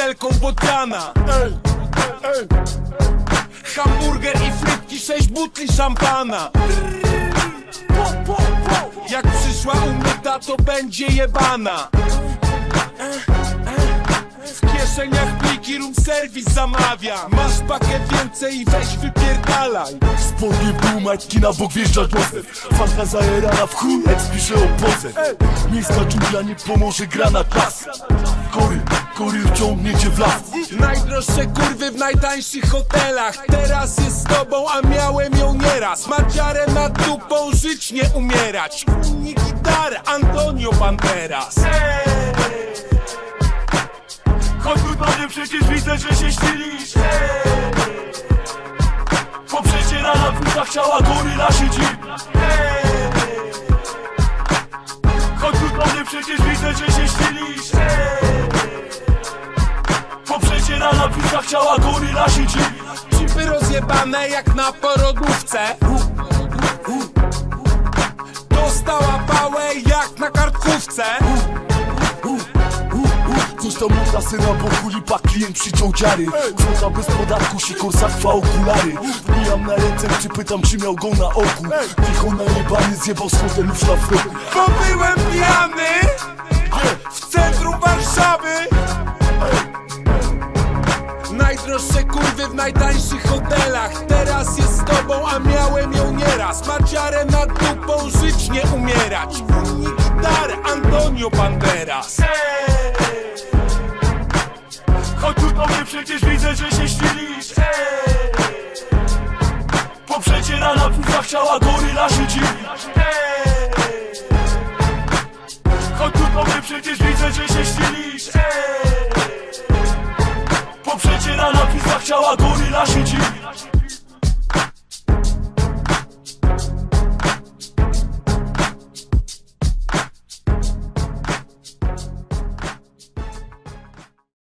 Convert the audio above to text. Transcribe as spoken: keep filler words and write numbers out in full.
butelką wodkana. Ej, ej. Hamburger i frytki, sześć butli szampana. Jak przyszła umyta, to będzie jebana. W kieszeniach pliki, room service zamawia. Masz pakiet więcej i weź wypierdalaj. Spodnie w dół, majtki na bok, wjeżdża Joseph. Fanka zajerana w chuj, jak spisze o pozew. Miejska dżungla nie pomoże, gra na czas. Kory, kory wciągnie cię w las. Najdroższe kurwy w najtańszych hotelach. Teraz jest z tobą, a miałem ją nieraz. Maciarę nad dupą, żyć nie umierać. Kunni gitar, Antonio Banderas. Chodź tu do mnie, przecież widzę, że się ścielisz. Po przeciera na płucach ciała goryla siedzi. Chodź tu do mnie, przecież widzę, że się ścielisz. Po przeciera na płucach ciała goryla siedzi. Chipy rozjebane jak na porodówce. Dostała pałę jak na kartkówce. Coś tam mu klasy na boku, lipa, klient przyciął dziary. Kwota bez podatku, sikor, sakwa, okulary. Wbijam na ręce, czy pytam, czy miał go na oku. Ticho najebany, zjebał z hotelu w szlafroku. Bo byłem pijany w centrum Warszawy. Najdroższe kurwy w najtańszych hotelach. Teraz jest z tobą, a miałem ją nieraz. Maciarę nad dupą, żyć nie umierać. Kunni gitar, Antonio Banderas. Chodź tu do mnie, przecież widzę, że się ścielisz. Po przeciera na płucach ciała goryla siedzi. Chodź tu do mnie, przecież widzę, że się ścielisz. Po przeciera na płucach ciała goryla siedzi.